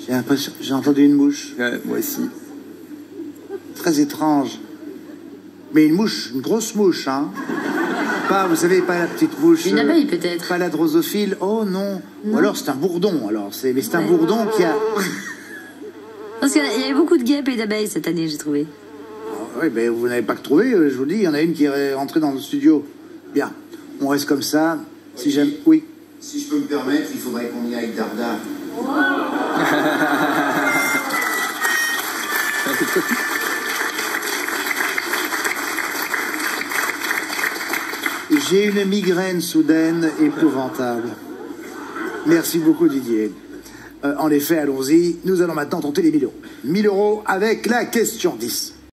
J'ai entendu une mouche. Moi aussi. Très étrange. Mais une mouche, une grosse mouche, hein. Pas, vous savez, pas la petite mouche. Une abeille, peut-être. Pas la drosophile. Oh non. Ou alors c'est un bourdon, alors. Mais c'est un bourdon qui a... Parce qu'il y avait beaucoup de guêpes et d'abeilles cette année, j'ai trouvé. Oui, mais vous n'avez pas que trouvé, je vous le dis, il y en a une qui est rentrée dans le studio. Bien, on reste comme ça. Si j'aime... Oui. Si je peux me permettre, il faudrait qu'on y aille dardard. J'ai une migraine soudaine épouvantable. Merci beaucoup, Didier. En effet, allons-y. Nous allons maintenant tenter les 1000 euros. 1000 euros avec la question 10.